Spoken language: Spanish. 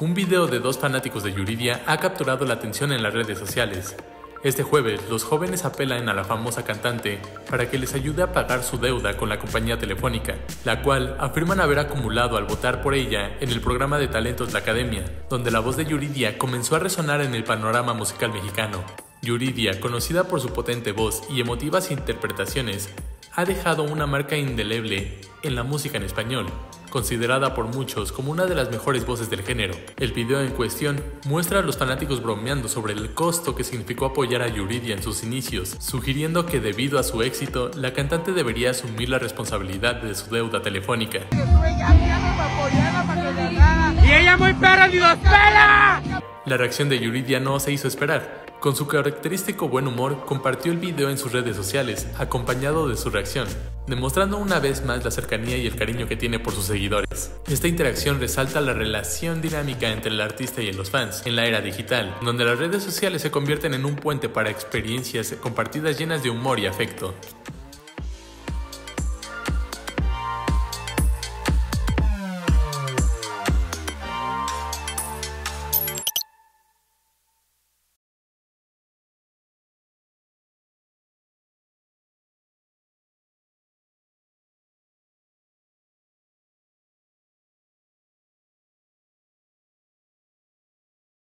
Un video de dos fanáticos de Yuridia ha capturado la atención en las redes sociales. Este jueves, los jóvenes apelan a la famosa cantante para que les ayude a pagar su deuda con la compañía telefónica, la cual afirman haber acumulado al votar por ella en el programa de talentos La Academia, donde la voz de Yuridia comenzó a resonar en el panorama musical mexicano. Yuridia, conocida por su potente voz y emotivas interpretaciones, ha dejado una marca indeleble en la música en español, considerada por muchos como una de las mejores voces del género. El video en cuestión muestra a los fanáticos bromeando sobre el costo que significó apoyar a Yuridia en sus inicios, sugiriendo que debido a su éxito, la cantante debería asumir la responsabilidad de su deuda telefónica. ¡Y ella muy perra ni los pela! La reacción de Yuridia no se hizo esperar. Con su característico buen humor, compartió el video en sus redes sociales, acompañado de su reacción, demostrando una vez más la cercanía y el cariño que tiene por sus seguidores. Esta interacción resalta la relación dinámica entre el artista y los fans en la era digital, donde las redes sociales se convierten en un puente para experiencias compartidas llenas de humor y afecto.